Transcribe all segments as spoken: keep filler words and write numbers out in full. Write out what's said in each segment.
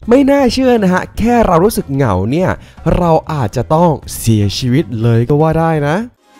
ไม่น่าเชื่อนะฮะแค่เรารู้สึกเหงาเนี่ยเราอาจจะต้องเสียชีวิตเลยก็ว่าได้นะ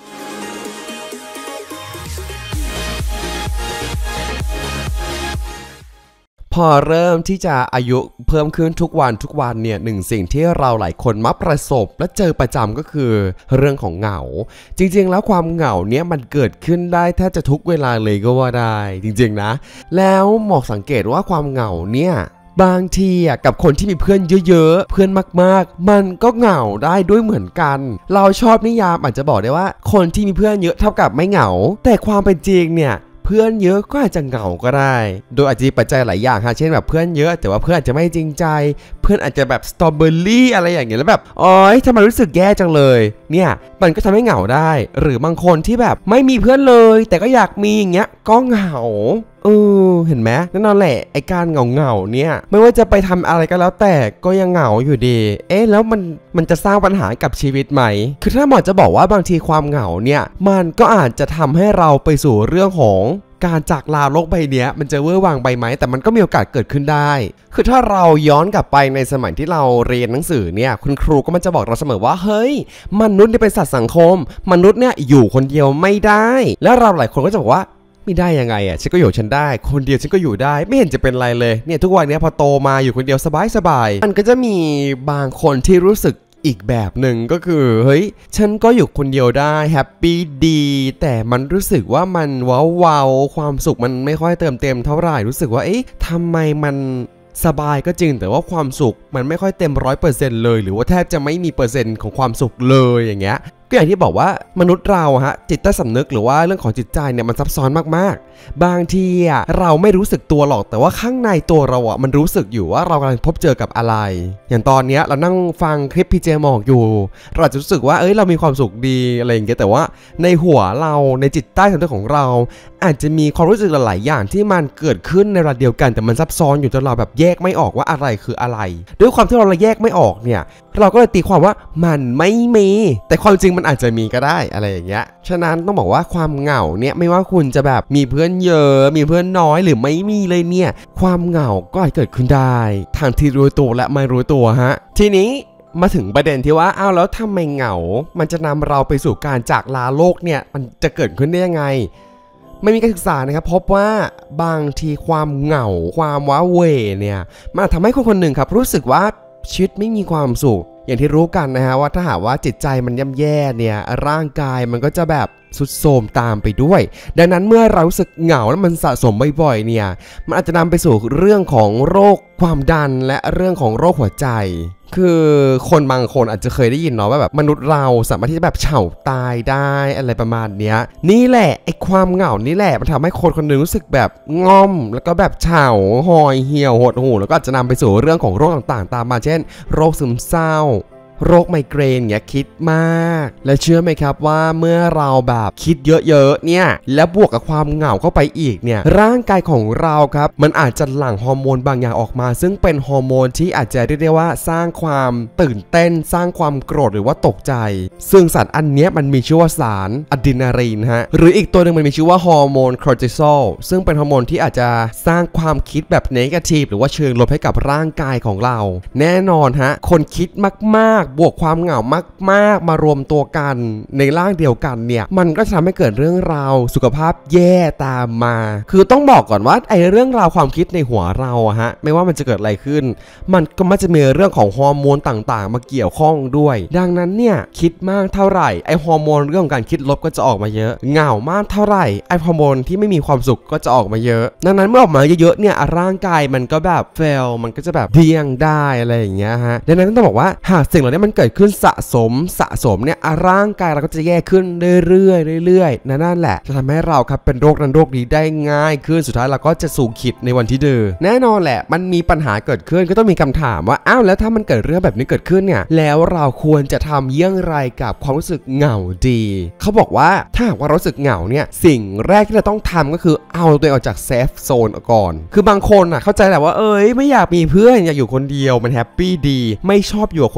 พอเริ่มที่จะอายุเพิ่มขึ้นทุกวันทุกวันเนี่ยหนึ่งสิ่งที่เราหลายคนมักประสบและเจอประจำก็คือเรื่องของเหงาจริงๆแล้วความเหงาเนี่ยมันเกิดขึ้นได้แทบจะทุกเวลาเลยก็ว่าได้จริงๆนะแล้วหมอกสังเกตว่าความเหงาเนี่ยบางทีอ่ะกับคนที่มีเพื่อนเยอะๆเพื่อนมากๆมันก็เหงาได้ด้วยเหมือนกันเราชอบนิยามอาจจะบอกได้ว่าคนที่มีเพื่อนเยอะเท่ากับไม่เหงาแต่ความเป็นจริงเนี่ยเพื่อนเยอะก็อาจจะเหงาก็ได้โดยอาจจะมีปัจจัยหลายอย่างค่ะเช่นแบบเพื่อนเยอะแต่ว่าเพื่อนอาจจะไม่จริงใจเพื่อนอาจจะแบบสตรอเบอรี่อะไรอย่างเงี้ยแล้วแบบโอ๊ยทำไมรู้สึกแย่จังเลยเนี่ยมันก็ทำให้เหงาได้หรือบางคนที่แบบไม่มีเพื่อนเลยแต่ก็อยากมีอย่างเงี้ยก็เหงาเออเห็นไหมนั่นแหละไอการเหงาเหงาเนี่ยไม่ว่าจะไปทำอะไรก็แล้วแต่ก็ยังเหงาอยู่ดีเอ๊ะแล้วมันมันจะสร้างปัญหากับชีวิตไหมคือถ้าหมอจะบอกว่าบางทีความเหงาเนี่ยมันก็อาจจะทำให้เราไปสู่เรื่องของการจากลาโลกใบนี้มันจะเวอร์วังไปไหมแต่มันก็มีโอกาสเกิดขึ้นได้คือถ้าเราย้อนกลับไปในสมัยที่เราเรียนหนังสือเนี่ยคุณครูก็มันจะบอกเราเสมอว่าเฮ้ยมนุษย์เนี่ยเป็นสัตว์สังคมมนุษย์เนี่ยอยู่คนเดียวไม่ได้แล้วเราหลายคนก็จะบอกว่าไม่ได้ยังไงอ่ะฉันก็อยู่ฉันได้คนเดียวฉันก็อยู่ได้ไม่เห็นจะเป็นไรเลยเนี่ยทุกวันนี้พอโตมาอยู่คนเดียวสบายๆมันก็จะมีบางคนที่รู้สึกอีกแบบหนึ่งก็คือเฮ้ยฉันก็อยู่คนเดียวได้แฮปปี้ดีแต่มันรู้สึกว่ามันว้าวๆความสุขมันไม่ค่อยเติมเต็มเท่าไหร่รู้สึกว่าเอ๊ะทำไมมันสบายก็จริงแต่ว่าความสุขมันไม่ค่อยเต็มร้อยเปอร์เซ็นต์เลยหรือว่าแทบจะไม่มีเปอร์เซ็นต์ของความสุขเลยอย่างเงี้ยก็อย่างที่บอกว่ามนุษย์เราฮะจิตใต้สำนึกหรือว่าเรื่องของจิตใจเนี่ยมันซับซ้อนมากๆบางทีอ่ะเราไม่รู้สึกตัวหรอกแต่ว่าข้างในตัวเราอ่ะมันรู้สึกอยู่ว่าเรากำลังพบเจอกับอะไรอย่างตอนนี้เรานั่งฟังคลิปพีเจหมอกอยู่เราอาจจะรู้สึกว่าเอ้ยเรามีความสุขดีอะไรอย่างเงี้ยแต่ว่าในหัวเราในจิตใต้สำนึกของเราอาจจะมีความรู้สึกหลายๆอย่างที่มันเกิดขึ้นในระดับเดียวกันแต่มันซับซ้อนอยู่จนเราแบบแยกไม่ออกว่าอะไรคืออะไรด้วยความที่เราแยกไม่ออกเนี่ยเราก็เลยตีความว่ามันไม่มีแต่ความจริงมันอาจจะมีก็ได้อะไรอย่างเงี้ยฉะนั้นต้องบอกว่าความเหงาเนี่ยไม่ว่าคุณจะแบบมีเพื่อนเยอะมีเพื่อนน้อยหรือไม่มีเลยเนี่ยความเหงาก็อาจเกิดขึ้นได้ทางที่รู้ตัวและไม่รู้ตัวฮะทีนี้มาถึงประเด็นที่ว่าอ้าวแล้วทำไมเหงามันจะนำเราไปสู่การจากลาโลกเนี่ยมันจะเกิดขึ้นได้ยังไงไม่มีการศึกษานะครับพบว่าบางทีความเหงาความว้าเหวเนี่ยมันทำให้คนคนหนึ่งครับรู้สึกว่าชีวิตไม่มีความสุขอย่างที่รู้กันนะฮะว่าถ้าหากว่าจิตใจมันย่ำแย่เนี่ยร่างกายมันก็จะแบบสุดโทรมตามไปด้วยดังนั้นเมื่อเรารู้สึกเหงาแล้วมันสะสมบ่อยๆเนี่ยมันอาจจะนำไปสู่เรื่องของโรคความดันและเรื่องของโรคหัวใจคือคนบางคนอาจจะเคยได้ยินเนาะว่าแบบมนุษย์เราสามารถที่จะแบบเฉาตายได้อะไรประมาณเนี้ยนี่แหละไอ้ความเหงานี่แหละมันทำให้คนคนนึงรู้สึกแบบง่อมแล้วก็แบบเฉาหอยเหี่ยวหดหูแล้วก็อาจจะนำไปสู่เรื่องของโรคต่างๆตามมาเช่นโรคซึมเศร้าโรคไมเกรนเนี่ยคิดมากและเชื่อไหมครับว่าเมื่อเราแบบคิดเยอะๆเนี่ยแล้วบวกกับความเหงาเข้าไปอีกเนี่ยร่างกายของเราครับมันอาจจะหลั่งฮอร์โมนบางอย่างออกมาซึ่งเป็นฮอร์โมนที่อาจจะเรียกได้ว่าสร้างความตื่นเต้นสร้างความโกรธหรือว่าตกใจซึ่งสารอันนี้มันมีชื่อว่าสารอะดรีนาลีนฮะหรืออีกตัวหนึ่งมันมีชื่อว่าฮอร์โมนคอร์ติซอลซึ่งเป็นฮอร์โมนที่อาจจะสร้างความคิดแบบเนกาทีฟหรือว่าเชิงลบให้กับร่างกายของเราแน่นอนฮะคนคิดมากๆบวกความเหงามากๆมารวมตัวกันในร่างเดียวกันเนี่ยมันก็จะทำให้เกิดเรื่องราวสุขภาพแย่ตามมาคือต้องบอกก่อนว่าไอ้เรื่องราวความคิดในหัวเราอะฮะไม่ว่ามันจะเกิดอะไรขึ้นมันก็มักจะมีเรื่องของฮอร์โมนต่างๆมาเกี่ยวข้องด้วยดังนั้นเนี่ยคิดมากเท่าไหร่ไอ้ฮอร์โมนเรื่องของการคิดลบก็จะออกมาเยอะเหงามากเท่าไหร่ไอ้ฮอร์โมนที่ไม่มีความสุขก็จะออกมาเยอะดังนั้นเมื่อออกมาเยอะๆเนี่ยร่างกายมันก็แบบเฟลมันก็จะแบบเดี้ยงได้อะไรอย่างเงี้ยฮะดังนั้นต้องบอกว่าหากสิ่งเหล่านี้มันเกิดขึ้นสะสมสะสมเนี่ยร่างกายเราก็จะแย่ขึ้นเรื่อยๆเรื่อยๆนั่นแหละจะทำให้เราครับเป็นโรคนั้นโรคนี้ได้ง่ายขึ้นสุดท้ายเราก็จะสู่ขิดในวันที่ดื้อแน่นอนแหละมันมีปัญหาเกิดขึ้นก็ต้องมีคำถามว่าอ้าวแล้วถ้ามันเกิดเรื่องแบบนี้เกิดขึ้นเนี่ยแล้วเราควรจะทำเยี่ยงไรกับความรู้สึกเหงาดีเขาบอกว่าถ้าหากว่ารู้สึกเหงาเนี่ยสิ่งแรกที่เราต้องทำก็คือเอาตัวเองออกจากเซฟโซนก่อนคือบางคนอ่ะเข้าใจแหละว่าเอ้ยไม่อยากมีเพื่อนอยากอยู่คนเดียวมันแฮปปี้ดีไม่ชอบอยู่กับคนเยอ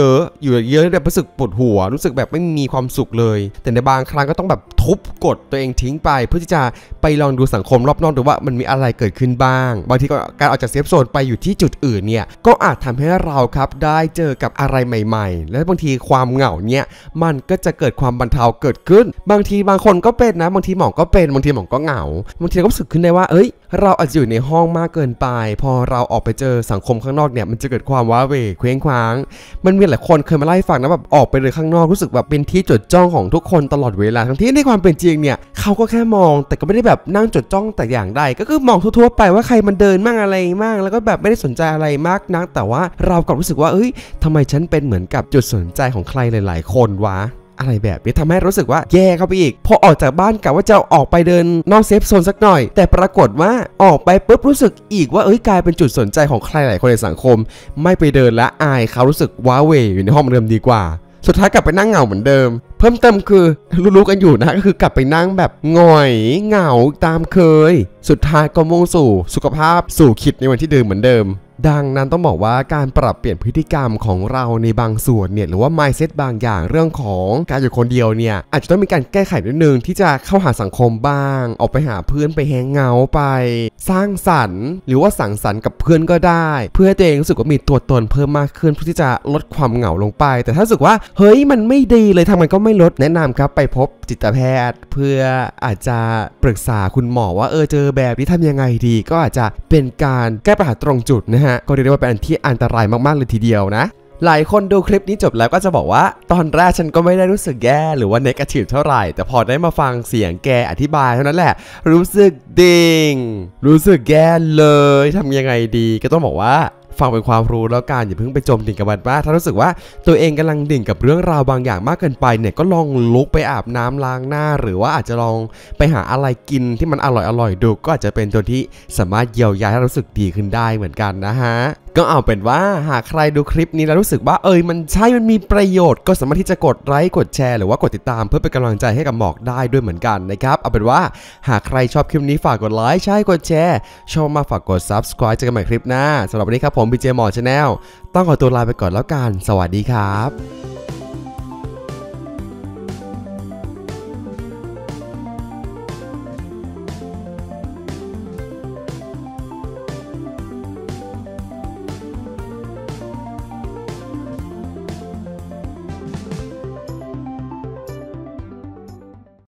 อะๆอยู่เยอะแบบรู้สึกปวดหัวรู้สึกแบบไม่มีความสุขเลยแต่ในบางครั้งก็ต้องแบบทุบกดตัวเองทิ้งไปเพื่อที่จะไปลองดูสังคมรอบนอกดูว่ามันมีอะไรเกิดขึ้นบ้างบางทีก็การออกจากเซฟโซนไปอยู่ที่จุดอื่นเนี่ยก็อาจทำให้เราครับได้เจอกับอะไรใหม่ๆและบางทีความเหงาเนี่ยมันก็จะเกิดความบรรเทาเกิดขึ้นบางทีบางคนก็เป็นนะบางทีหมอก็เป็นบางทีหมอก็เหงาบางทีก็รู้สึกขึ้นได้ว่าเอ้ยเราอาจจะอยู่ในห้องมากเกินไปพอเราออกไปเจอสังคมข้างนอกเนี่ยมันจะเกิดความว้าเหวเคว้งคว้างมันมีหลายคนเคยมาไล่ฟังนะแบบออกไปเลยข้างนอกรู้สึกแบบเป็นที่จดจ้องของทุกคนตลอดเวลาทั้งที่ในความเป็นจริงเนี่ยเขาก็แค่มองแต่ก็ไม่ได้แบบนั่งจดจ้องแต่อย่างใดก็คือมองทั่วๆไปว่าใครมันเดินมั่งอะไรมั่งแล้วก็แบบไม่ได้สนใจอะไรมากนักแต่ว่าเรากลับรู้สึกว่าเอ้ยทำไมฉันเป็นเหมือนกับจุดสนใจของใครหลายๆคนวะอะไรแบบนี้ทำให้รู้สึกว่าแย่เข้าไปอีกพอออกจากบ้านกะว่าจะออกไปเดินนอกเซฟโซนสักหน่อยแต่ปรากฏว่าออกไปปุ๊บรู้สึกอีกว่าเอ้ยกลายเป็นจุดสนใจของใครหลายคนในสังคมไม่ไปเดินและอายเขารู้สึกว้าเหวอยู่ในห้องเดิมดีกว่าสุดท้ายกลับไปนั่งเหงาเหมือนเดิมเพิ่มเติมคือรู้ๆกันอยู่นะก็คือกลับไปนั่งแบบง่อยเหงาตามเคยสุดท้ายก็มุ่งสู่สุขภาพสู่คิดในวันที่เดิมเหมือนเดิมดังนั้นต้องบอกว่าการปรับเปลี่ยนพฤติกรรมของเราในบางส่วนเนี่ยหรือว่า mindset บางอย่างเรื่องของการอยู่คนเดียวเนี่ยอาจจะต้องมีการแก้ไขนิดนึงที่จะเข้าหาสังคมบ้างออกไปหาเพื่อนไปแฮงเงาไปสร้างสรรค์หรือว่าสังสรรค์กับเพื่อนก็ได้เพื่อตัวเองรู้สึกว่ามีตัวตนเพิ่มมากขึ้นเพื่อที่จะลดความเหงาลงไปแต่ถ้ารู้สึกว่าเฮ้ยมันไม่ดีเลยทำไมก็ไม่ลดแนะนำครับไปพบจิตแพทย์เพื่ออาจจะปรึกษาคุณหมอว่าเออเจอแบบนี้ทำยังไงดีก็อาจจะเป็นการแก้ปัญหาตรงจุดนะฮะก็เรียกได้ว่าเป็นอันที่อันตรายมากๆเลยทีเดียวนะหลายคนดูคลิปนี้จบแล้วก็จะบอกว่าตอนแรกฉันก็ไม่ได้รู้สึกแย่หรือว่าเนกาทีฟเท่าไหร่แต่พอได้มาฟังเสียงแกอธิบายเท่านั้นแหละรู้สึกดิ่งรู้สึกแย่เลยทำยังไงดีก็ต้องบอกว่าฟังเป็นความรู้แล้วกันอย่าเพิ่งไปจมดิ่งกับมันมากถ้ารู้สึกว่าตัวเองกำลังดิ่งกับเรื่องราวบางอย่างมากเกินไปเนี่ยก็ลองลุกไปอาบน้ำล้างหน้าหรือว่าอาจจะลองไปหาอะไรกินที่มันอร่อยอร่อยดูก็อาจจะเป็นตัวที่สามารถเยียวยาให้รู้สึกดีขึ้นได้เหมือนกันนะฮะก็เอาเป็นว่าหากใครดูคลิปนี้แล้วรู้สึกว่าเอยมันใช่มันมีประโยชน์ก็สามารถที่จะกดไลค์กดแชร์หรือว่ากดติดตามเพื่อเป็นกำลังใจให้กับหมอกได้ด้วยเหมือนกันนะครับเอาเป็นว่าหากใครชอบคลิปนี้ฝากกดไลค์ใช่กดแชร์ชอบมาฝากกด ซับสไครบ์ เจอกันใหม่คลิปหน้าสำหรับวันนี้ครับผม บี เจ หมอ ชาแนล ต้องขอตัวลาไปก่อนแล้วกันสวัสดีครับ